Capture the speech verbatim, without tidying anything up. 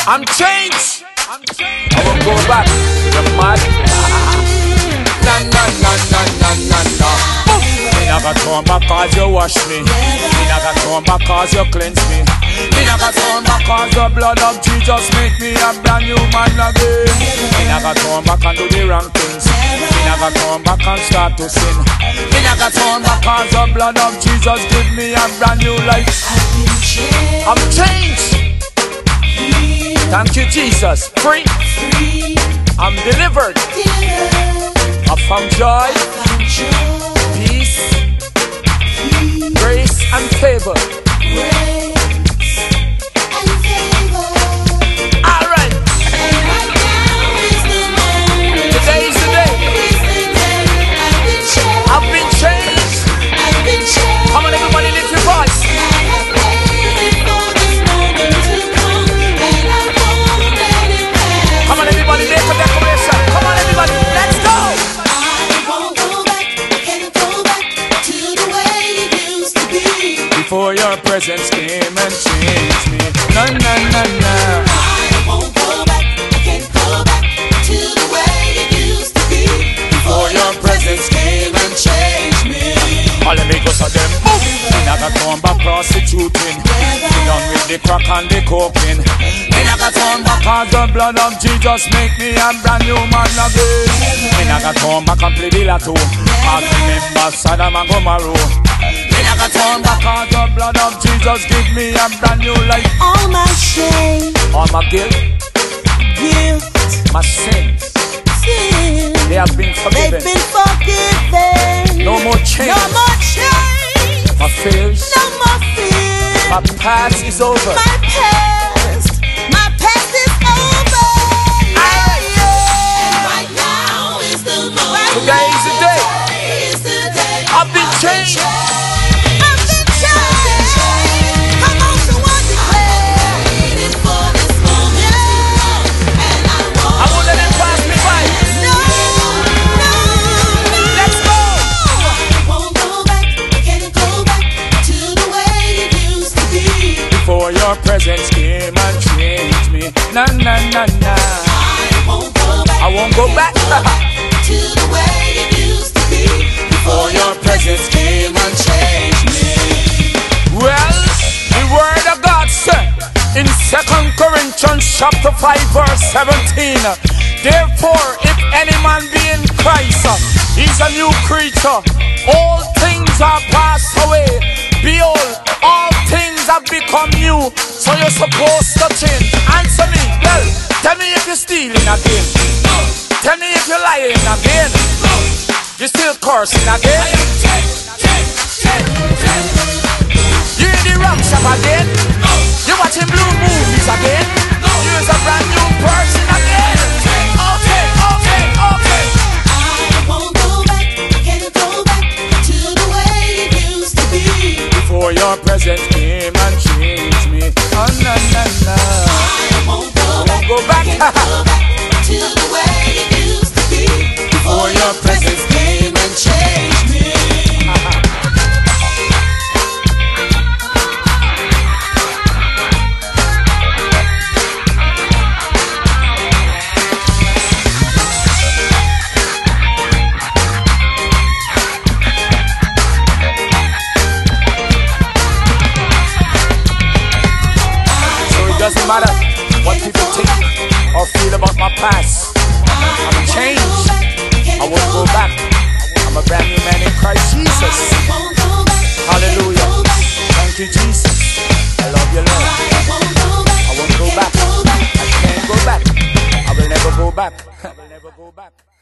I'm changed. I won't go back. You're mad. Na na na na na na na. Me not gonna turn back cause you wash me. Me not gonna turn back cause you cleanse me. Me not gonna turn back cause the blood of Jesus make me a brand new man again. Me not gonna turn back and do the wrong things. Me not gonna turn back and start to sin. Me not gonna turn back cause the blood of Jesus give me a brand new life. I'm changed. Thank you, Jesus. Free. I'm delivered. I found joy, peace, grace and favor. All right. Today is the day. I've been changed. Come on, everybody, lift your voice. Come on, everybody, make a declaration. Come on, everybody, let's go. I won't go back, can't go back to the way it used to be. Before your presence came and changed me. Na na na na. I won't go back, can't go back to the way it used to be. Before your presence came and changed me. All the amigos of them move. Me not gonna come back prostituting. Me done with the crack and the cocaine. Me not gonna turn back cause the blood of Jesus make me a brand new man again. Me not gonna turn back and play the lotto. Cause remember Sodom and Gomorrah. Me not gonna turn back cause the blood of Jesus give me a brand new life. All my shame, all my guilt, guilt, my sins, sin, they have been forgiven. They've been forgiven. No more chains. No more chains. My fears. No more fears. My past is over. My past. My past is over. Aye. And right now is the moment. Today is the day. Is the day. I've been changed. I've been changed. Come on, someone declare. Waiting for this moment. And I won't. I won't let it pass me by. No, no, no. Let's go. I won't go back. Can't go back to the way it used to be. Before your presence came and changed me. Na na na na. I won't go back. I won't go back. To the way it used to be. Before your presence came and changed me. Well, the word of God said in Second Corinthians chapter five verse seventeen. Therefore, if any man be in Christ, he's a new creature. All things are passed away. Behold, all things have become new. So you're supposed to change. Answer me. Well, tell me if you're stealing again. Tell me if you're lying again. You're still cursing again. You're in the wrong shop again. You're watching blue movies again. You're a brand new person again. Okay, okay, okay. I won't go back, can't go back to the way it used to be. Before your presence came and changed me. Oh, na, na, na. I won't go back, go back. can't go back to the way it used to be. Before your presence came and changed me. Doesn't matter what people think or feel about my past. I'm changed. I won't go back. I'm a brand new man in Christ Jesus. Hallelujah. Thank you, Jesus. I love you, Lord. I won't go back. I can't go back. I will never go back. I will never go back.